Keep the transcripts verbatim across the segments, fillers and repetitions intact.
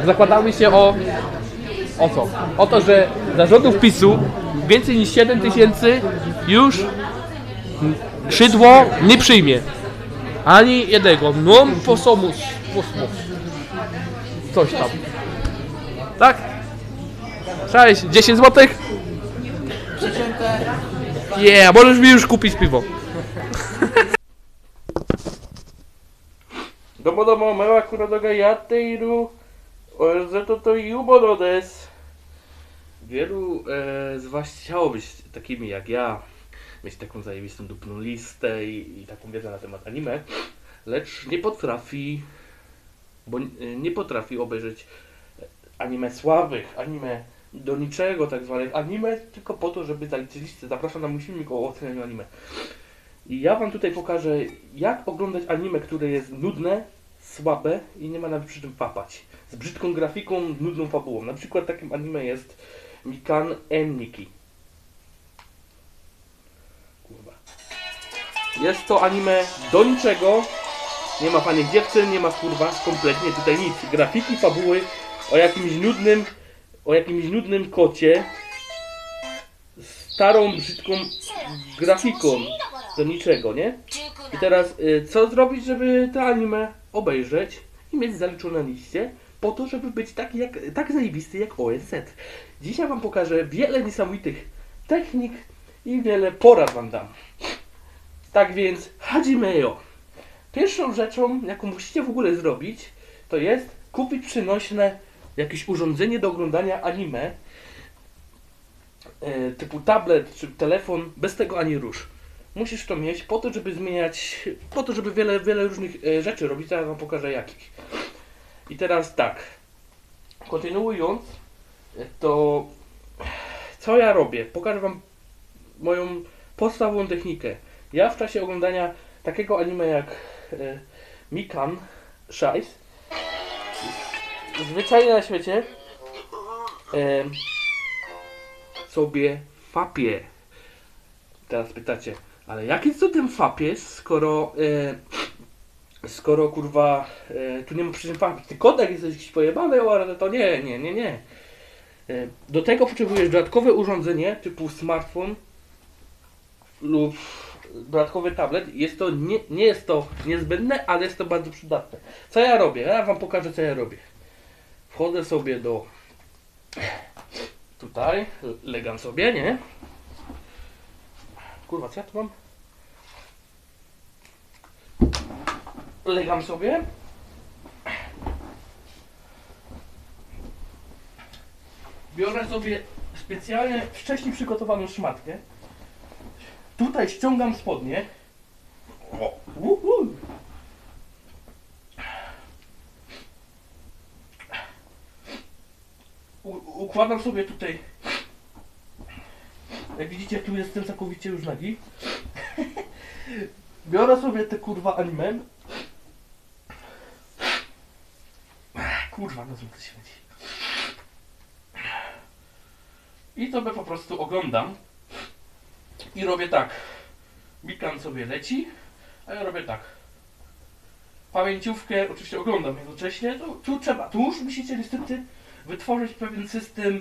zakładamy się o... O co? O to, że zarządów PiSu więcej niż siedem tysięcy już Szydło nie przyjmie. Ani jednego. Non possumus. Possumus. Coś tam. Tak? Cześć, dziesięć złotych? Yeah, możesz mi już kupić piwo. Domo domo, mewa kurodoga yatteiru Ozeto to yumono desu. Wielu e, z was chciało być takimi jak ja, mieć taką zajebistą dupną listę i, i taką wiedzę na temat anime, lecz nie potrafi, bo nie potrafi obejrzeć anime słabych, anime do niczego, tak zwanych anime, tylko po to, żeby zaliczyć listę. Zapraszam na mój filmik o ocenianiu anime. I ja wam tutaj pokażę, jak oglądać anime, które jest nudne, słabe i nie ma nawet przy czym papać. Z brzydką grafiką, nudną fabułą. Na przykład takim anime jest Mikan Enniki. Kurwa. Jest to anime do niczego. Nie ma fajnych dziewczyn, nie ma kurwa kompletnie tutaj nic. Grafiki, fabuły o jakimś nudnym, o jakimś nudnym kocie. Starą, brzydką grafiką. Do niczego, nie? I teraz y, co zrobić, żeby to anime obejrzeć i mieć zaliczone na liście, po to, żeby być taki jak, tak zajebisty jak O S Z. Dzisiaj wam pokażę wiele niesamowitych technik i wiele porad wam dam. Tak więc, hajime-yo. Pierwszą rzeczą, jaką musicie w ogóle zrobić, to jest kupić przenośne jakieś urządzenie do oglądania anime, e, typu tablet czy telefon, bez tego ani rusz. Musisz to mieć po to, żeby zmieniać, po to, żeby wiele, wiele różnych e, rzeczy robić. Teraz wam pokażę jakich. I teraz tak, kontynuując, to co ja robię? Pokażę wam moją podstawową technikę. Ja w czasie oglądania takiego anime jak e, Mikan Shice, zwyczajnie na świecie e, sobie fapię. Teraz pytacie, ale jaki cudem fapię, skoro e, skoro kurwa e, tu nie ma przy czym fapić. Ty kodek jest jakiś pojebany, ale to nie, nie, nie, nie. E, do tego potrzebujesz dodatkowe urządzenie typu smartfon lub dodatkowy tablet. Jest to nie, nie jest to niezbędne, ale jest to bardzo przydatne. Co ja robię? Ja wam pokażę, co ja robię. Wchodzę sobie do tutaj, legam sobie, nie? Kurwa, co ja tu mam? Legam sobie. Biorę sobie specjalnie wcześniej przygotowaną szmatkę. Tutaj ściągam spodnie. O, uh, uh. U, układam sobie tutaj. Jak widzicie, tu jestem całkowicie już nagi. Biorę sobie te kurwa anime. Kurwa, no co to śmieci. I sobie po prostu oglądam. I robię tak. Mikan sobie leci, a ja robię tak. Pamięciówkę oczywiście oglądam jednocześnie. Tu, tu trzeba, tu już musicie niestety wytworzyć pewien system,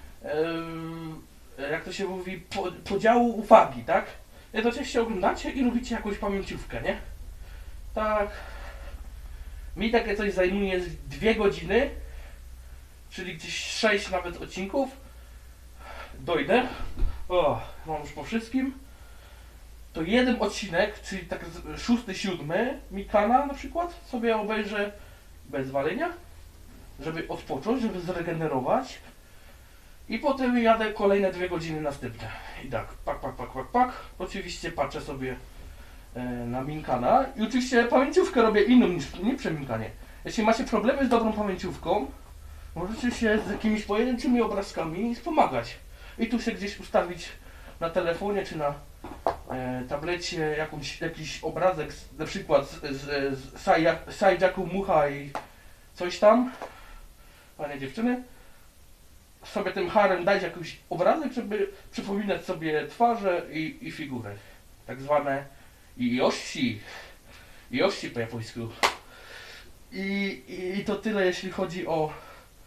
yy, jak to się mówi, po, podziału uwagi, tak? Jednocześnie oglądacie i robicie jakąś pamięciówkę, nie? Tak. Mi takie coś zajmuje dwie godziny, czyli gdzieś sześć nawet odcinków. Dojdę. O, mam już po wszystkim. To jeden odcinek, czyli tak szósty, siódmy Mikana na przykład, sobie obejrzę bez walenia, żeby odpocząć, żeby zregenerować. I potem jadę kolejne dwie godziny następne. I tak, pak, pak, pak, pak, pak. Oczywiście patrzę sobie e, na Minkana i oczywiście pamięciówkę robię inną niż nie przy Minkanie. Jeśli macie problemy z dobrą pamięciówką, możecie się z jakimiś pojedynczymi obrazkami wspomagać. I tu się gdzieś ustawić na telefonie czy na e, tablecie jakąś, jakiś obrazek, z, na przykład z, z, z Saijaku Mucha i coś tam, panie dziewczyny, sobie tym harem dać jakiś obrazek, żeby przypominać sobie twarze i, i figury, tak zwane Yoshi, Yoshi po japońsku. I, i, I to tyle, jeśli chodzi o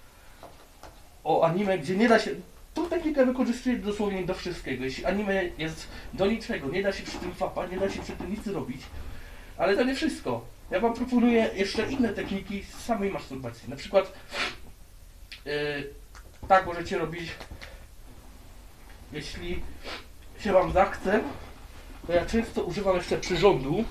o anime, gdzie nie da się... Tą technikę wykorzystuję dosłownie do wszystkiego. Jeśli anime jest do niczego, nie da się przy tym fapa, nie da się przy tym nic robić. Ale to nie wszystko. Ja wam proponuję jeszcze inne techniki z samej masturbacji. Na przykład yy, tak możecie robić, jeśli się wam zachce, to ja często używam jeszcze przyrządu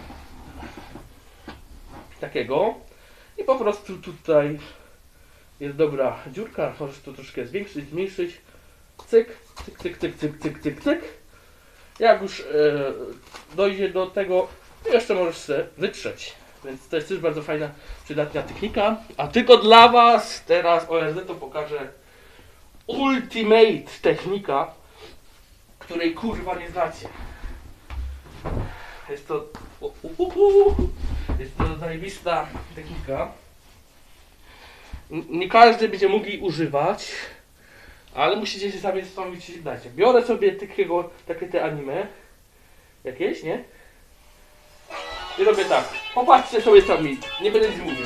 takiego i po prostu tutaj jest dobra dziurka, możesz to troszkę zwiększyć, zmniejszyć, cyk, cyk, cyk, cyk, cyk, cyk, cyk, cyk. Jak już e, dojdzie do tego, jeszcze możesz sobie wytrzeć, więc to jest też bardzo fajna, przydatna technika. A tylko dla was teraz O R Z to pokażę ultimate technika, której kurwa nie znacie. Jest to u, u, u, jest to zajebista technika. Nie każdy będzie mógł jej używać, ale musicie się sami zastanowić, czy się dacie. Biorę sobie takiego, takie te anime jakieś, nie? I robię tak. Popatrzcie sobie sami, nie będę nic mówił.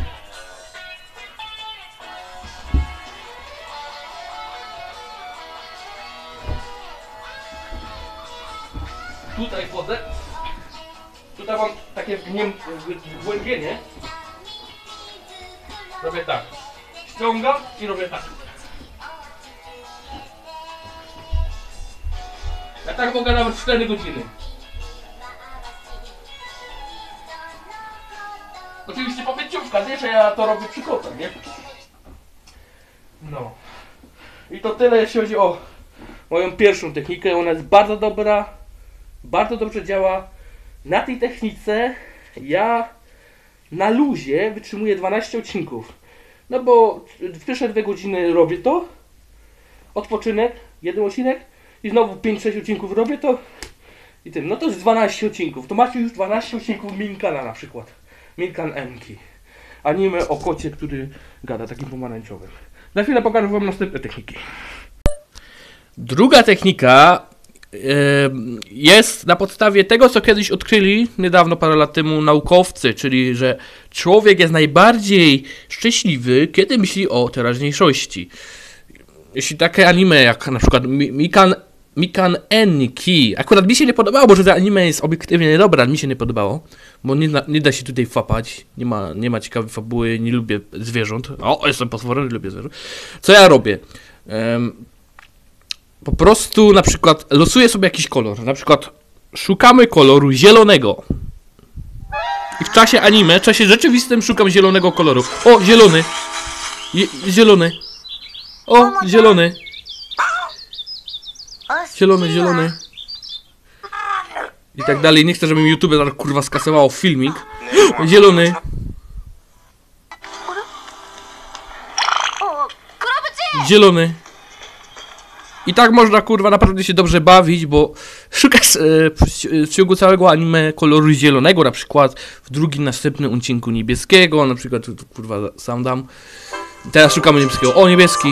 Tutaj wchodzę. Tutaj mam takie wgłębienie. Robię tak. Ściągam i robię tak. Ja tak mogę nawet cztery godziny. Oczywiście pamięciówka, nie, że ja to robię przy kotach, nie? No. I to tyle, jeśli chodzi o moją pierwszą technikę. Ona jest bardzo dobra. Bardzo dobrze działa. Na tej technice ja na luzie wytrzymuję dwanaście odcinków. No bo w pierwsze dwie godziny robię to. Odpoczynek, jeden odcinek. I znowu pięć sześć odcinków robię to. I tym. No to jest dwanaście odcinków. To macie już dwanaście odcinków Minkana na przykład. Minkan Enki. Anime o kocie, który gada takim pomarańczowym. Za chwilę pokażę wam następne techniki. Druga technika yy, jest na podstawie tego, co kiedyś odkryli niedawno, parę lat temu naukowcy, czyli że człowiek jest najbardziej szczęśliwy, kiedy myśli o teraźniejszości. Jeśli takie anime jak na przykład Mikan, Mikan Enki, akurat mi się nie podobało, bo że to anime jest obiektywnie niedobre, ale mi się nie podobało, bo nie, nie da się tutaj fapać, nie ma, nie ma ciekawej fabuły, nie lubię zwierząt. O, jestem potworem, nie lubię zwierząt. Co ja robię? Um, po prostu na przykład losuję sobie jakiś kolor, na przykład szukamy koloru zielonego. I w czasie anime, w czasie rzeczywistym szukam zielonego koloru. O, zielony! Je, zielony! O, zielony! Zielony, zielony. I tak dalej. Nie chcę, żeby mi YouTube zaraz kurwa skasowało filmik. Zielony. Zielony. I tak można kurwa naprawdę się dobrze bawić, bo szukasz e, w ciągu całego anime koloru zielonego, na przykład w drugim następnym odcinku niebieskiego, na przykład kurwa sam dam. Teraz szukamy niebieskiego. O, niebieski.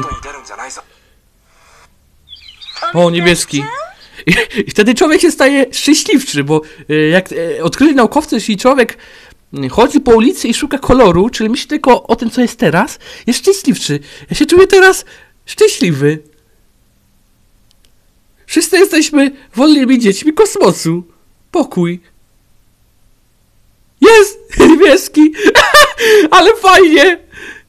O, niebieski. I, I wtedy człowiek się staje szczęśliwszy, bo e, jak e, odkryli naukowcy, jeśli człowiek chodzi po ulicy i szuka koloru, czyli myśli tylko o tym, co jest teraz, jest szczęśliwszy. Ja się czuję teraz szczęśliwy. Wszyscy jesteśmy wolnymi dziećmi kosmosu. Pokój. Jest! Niebieski! Ale fajnie!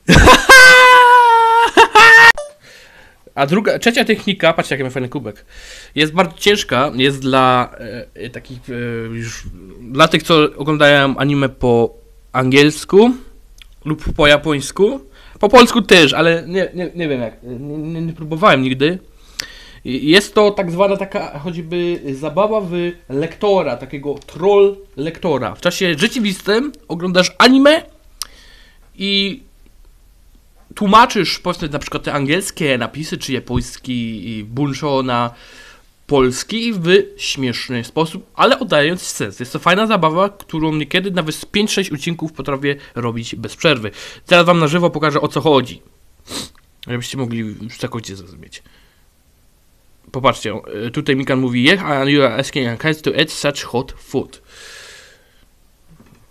A druga, trzecia technika, patrzcie jaki ma fajny kubek, jest bardzo ciężka, jest dla e, takich, e, już, dla tych, co oglądają anime po angielsku lub po japońsku, po polsku też, ale nie, nie, nie wiem jak, nie, nie, nie próbowałem nigdy. Jest to tak zwana taka choćby zabawa w lektora, takiego troll lektora. W czasie rzeczywistym oglądasz anime i tłumaczysz powiedzmy na przykład te angielskie napisy, czy japoński bunsho na polski w śmieszny sposób, ale oddając sens. Jest to fajna zabawa, którą niekiedy nawet z pięć sześć odcinków potrafię robić bez przerwy. Teraz wam na żywo pokażę, o co chodzi, żebyście mogli już całkowicie zrozumieć. Popatrzcie, tutaj Mikan mówi yeah, and you are asking kids to eat such hot food.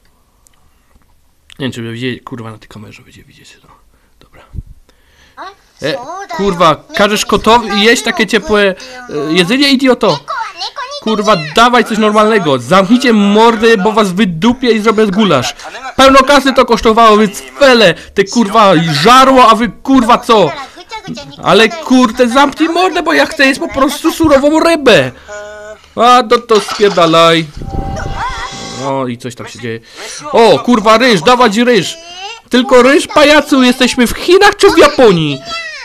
Nie wiem, czy wy widzieli, kurwa na tej kamerze będzie widzieć to. Dobra. E, kurwa, każesz kotowi jeść takie ciepłe e, jedzenie, idioto? Kurwa, dawaj coś normalnego. Zamknijcie mordy, bo was wydupię i zrobię gulasz. Pełno kasy to kosztowało, więc fele, te kurwa żarło, a wy kurwa co? Ale kurde, zamknij mordę, bo ja chcę jeść po prostu surową rybę. A, to to spierdalaj. O, i coś tam się dzieje. O, kurwa, ryż, dawać ryż. Tylko ryż, pajacu, jesteśmy w Chinach czy w Japonii?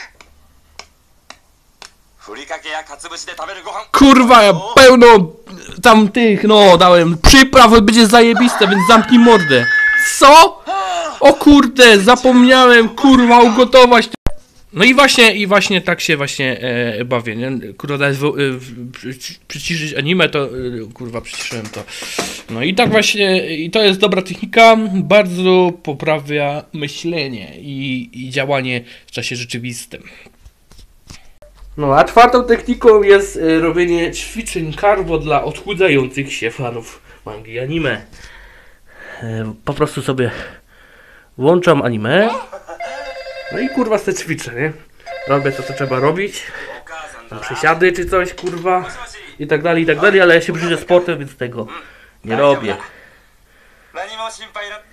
Kurwa, pełno tam tych, no, dałem przypraw, będzie zajebiste, więc zamknij mordę. Co? O kurde, zapomniałem, kurwa, ugotować. No i właśnie, i właśnie tak się właśnie e, bawię, nie? Kurwa, dać w, w, przy, przyciszyć anime, to e, kurwa, przyciszyłem to. No i tak właśnie, i to jest dobra technika, bardzo poprawia myślenie i, i działanie w czasie rzeczywistym. No a czwartą techniką jest e, robienie ćwiczeń carbo dla odchudzających się fanów mangi i anime. E, po prostu sobie włączam anime. No i kurwa se ćwiczę, nie? Robię to, co trzeba robić. Tam przesiady czy coś, kurwa. I tak dalej, i tak dalej, ale ja się brzydzę sportem, więc tego nie robię.